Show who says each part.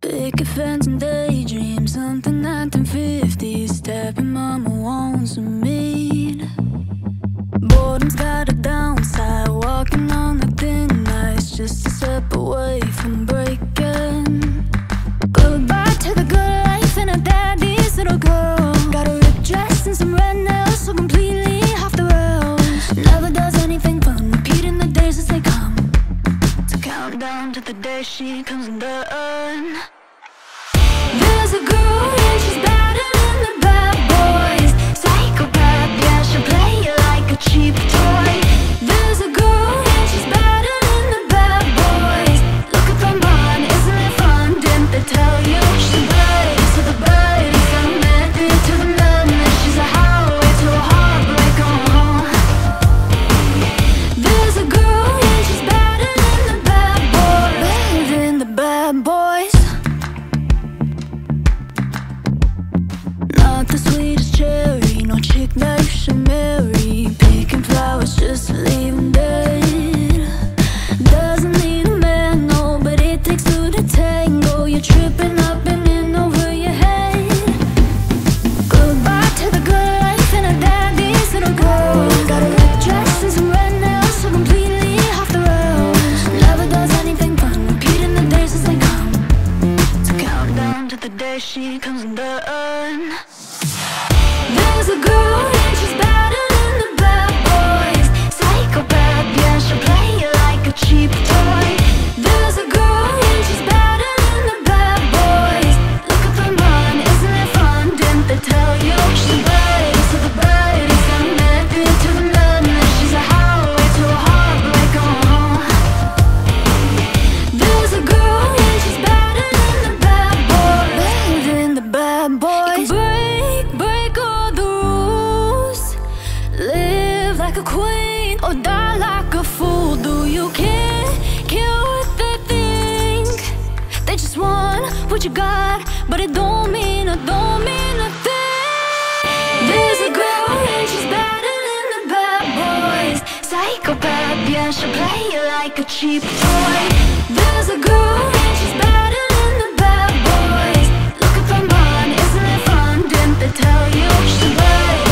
Speaker 1: Picket fence and daydream, something 1950s. Stepping mama wants to meet. Boredom's got a downside, walking on the thin ice, just a step away from breaking. Goodbye to the good life and a daddy's little girl. Got a ripped dress and some red nails, so completely off the rails. Never does anything fun, repeating the days as they come. To count down to the day she comes undone. There's a girl and she's better than the bad boys. Psychopath, yeah, she'll play you like a cheap toy. There's a girl and she's better than the bad boys. Look at them run, isn't it fun? Didn't they tell you? She's a bird to the birdies, got a method to the madness. She's a highway to a heartbreak on home. There's a girl and she's better than the bad boys. Better than the bad boys. Not the sweetest cherry, no chick that you should marry. Picking flowers just to leave them dead. Doesn't need a man, no, but it takes two to tango. You're tripping up and in over your head. Goodbye to the good life and a daddy's little girl. Got a ripped dress and some red nails, so completely off the rails. Never does anything fun, repeating the days as they come. To count down to the day she comes undone. There's a girl and she's better than the bad boys. Psychopath, yeah, she'll play you like a cheap toy. There's a girl and she's better than the bad boys. Look at them run, isn't it fun? Didn't they tell you? She's a bird to the birdies, got a method to the madness. She's a highway to a heartbreak on home. There's a girl and she's better than the bad boys. Better than the bad boys. Break all the rules. Live like a queen or die like a fool. Do you care what they think? They just want what you got, but it don't mean a thing. There's a girl and she's better than the bad boys. Psychopath, yeah, she'll play you like a cheap toy. There's a girl and she's better than the bad boys. Look at them run, isn't it fun? Didn't they tell you? She's a bird